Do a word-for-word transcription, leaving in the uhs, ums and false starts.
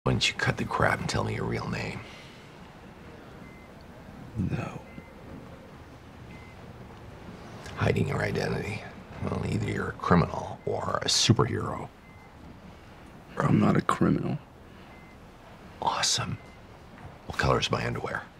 Why don't you cut the crap and tell me your real name? No. Hiding your identity. Well, either you're a criminal or a superhero. I'm not a criminal. Awesome. What color is my underwear?